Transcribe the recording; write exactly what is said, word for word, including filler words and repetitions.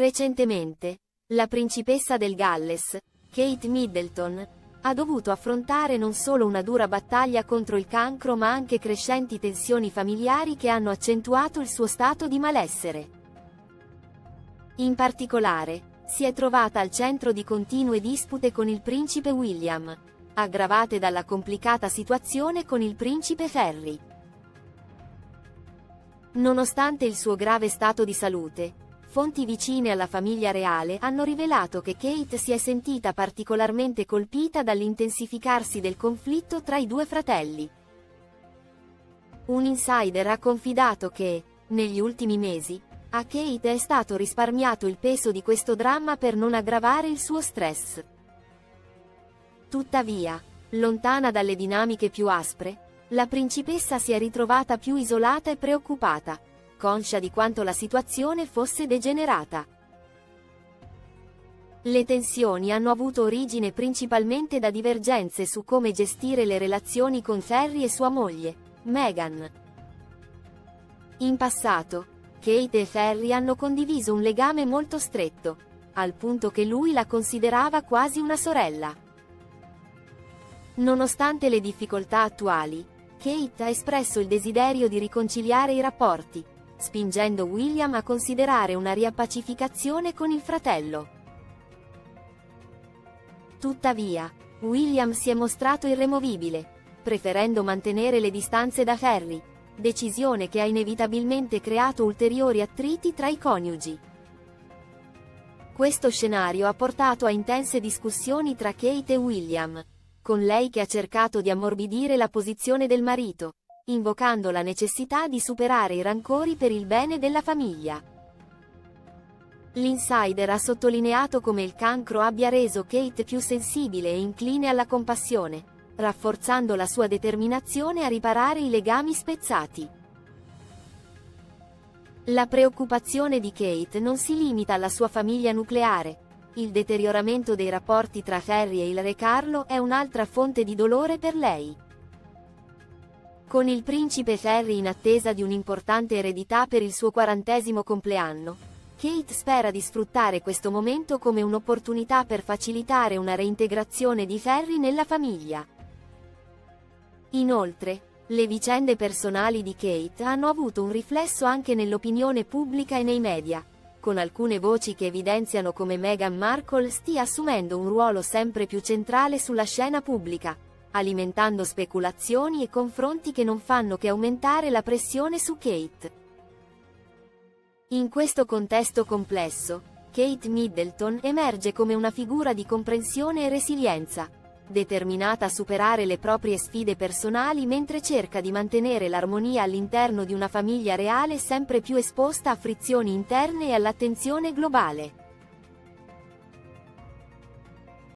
Recentemente, la principessa del Galles, Kate Middleton, ha dovuto affrontare non solo una dura battaglia contro il cancro ma anche crescenti tensioni familiari che hanno accentuato il suo stato di malessere. In particolare, si è trovata al centro di continue dispute con il principe William, aggravate dalla complicata situazione con il principe Harry. Nonostante il suo grave stato di salute, fonti vicine alla famiglia reale hanno rivelato che Kate si è sentita particolarmente colpita dall'intensificarsi del conflitto tra i due fratelli. Un insider ha confidato che, negli ultimi mesi, a Kate è stato risparmiato il peso di questo dramma per non aggravare il suo stress. Tuttavia, lontana dalle dinamiche più aspre, la principessa si è ritrovata più isolata e preoccupata, conscia di quanto la situazione fosse degenerata. Le tensioni hanno avuto origine principalmente da divergenze su come gestire le relazioni con Harry e sua moglie, Meghan. In passato, Kate e Harry hanno condiviso un legame molto stretto, al punto che lui la considerava quasi una sorella. Nonostante le difficoltà attuali, Kate ha espresso il desiderio di riconciliare i rapporti, spingendo William a considerare una riappacificazione con il fratello. Tuttavia, William si è mostrato irremovibile, preferendo mantenere le distanze da Harry, decisione che ha inevitabilmente creato ulteriori attriti tra i coniugi. Questo scenario ha portato a intense discussioni tra Kate e William, con lei che ha cercato di ammorbidire la posizione del marito, invocando la necessità di superare i rancori per il bene della famiglia. L'insider ha sottolineato come il cancro abbia reso Kate più sensibile e incline alla compassione, rafforzando la sua determinazione a riparare i legami spezzati. La preoccupazione di Kate non si limita alla sua famiglia nucleare. Il deterioramento dei rapporti tra Harry e il re Carlo è un'altra fonte di dolore per lei. Con il principe Harry in attesa di un'importante eredità per il suo quarantesimo compleanno, Kate spera di sfruttare questo momento come un'opportunità per facilitare una reintegrazione di Harry nella famiglia. Inoltre, le vicende personali di Kate hanno avuto un riflesso anche nell'opinione pubblica e nei media, con alcune voci che evidenziano come Meghan Markle stia assumendo un ruolo sempre più centrale sulla scena pubblica, alimentando speculazioni e confronti che non fanno che aumentare la pressione su Kate. In questo contesto complesso, Kate Middleton emerge come una figura di comprensione e resilienza, determinata a superare le proprie sfide personali mentre cerca di mantenere l'armonia all'interno di una famiglia reale sempre più esposta a frizioni interne e all'attenzione globale.